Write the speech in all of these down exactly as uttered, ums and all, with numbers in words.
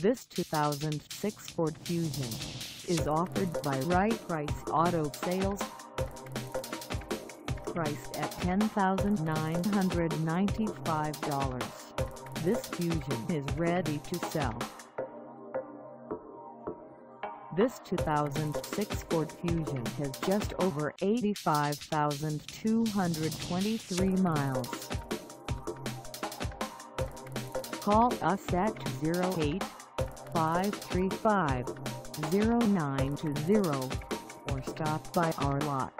This two thousand six Ford Fusion is offered by Right Price Auto Sales. Priced at ten thousand nine hundred ninety-five dollars, this Fusion is ready to sell. This two thousand six Ford Fusion has just over eighty-five thousand two hundred twenty-three miles. Call us at zero eight five three five, zero nine two zero or stop by our lot.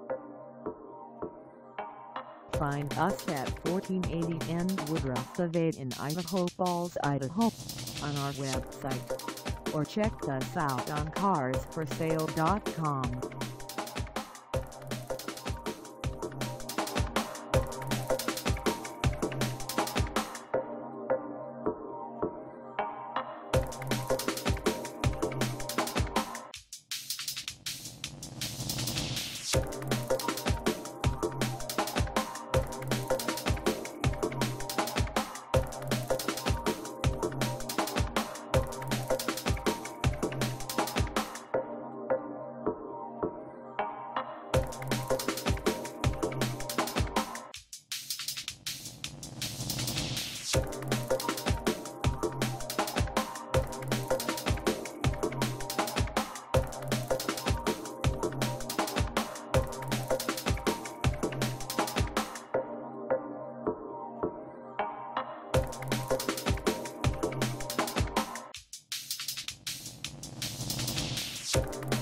Find us at fourteen eighty N Woodruff Ave in Idaho Falls, Idaho, on our website, or check us out on cars for sale dot com. You